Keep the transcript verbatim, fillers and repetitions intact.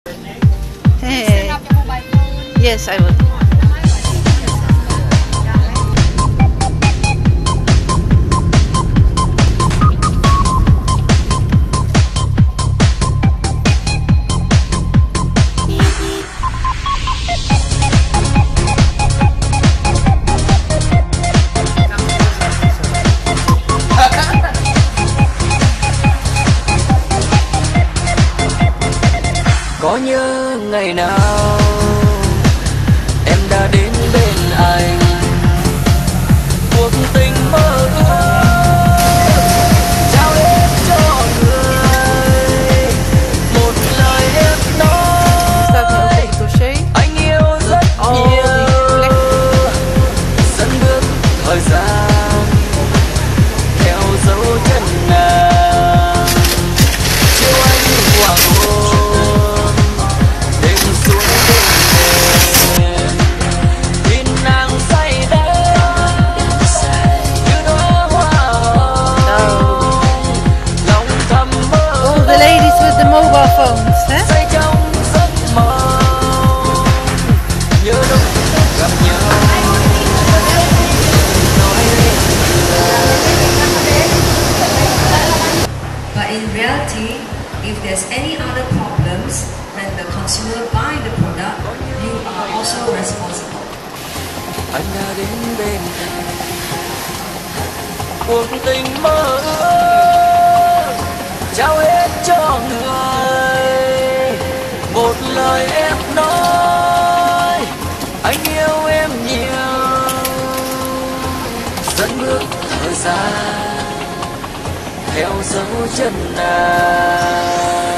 Hey. Yes, I will. Có nhớ ngày nào em đã đến bên anh, cuộc tình mơ ước trao hết cho người, một lời em nói anh yêu rất nhiều, dẫn bước thời gian theo dấu chân nàng, chiều anh hoàng hôn đêm xuống đêm nhìn nàng say đắm như đóa hoa hồng, lòng thầm mơ. All the ladies with the mobile phones, eh? Say trong giấc mơ nhớ lúc gặp nhau. But in reality, if there's any other problems when the consumer buy the product, you are also responsible. Anh đã đến bên em, cuộc tình mơ ước trao hết cho người, một lời em nói anh yêu em nhiều, dẫn bước thời gian theo dấu chân nàng.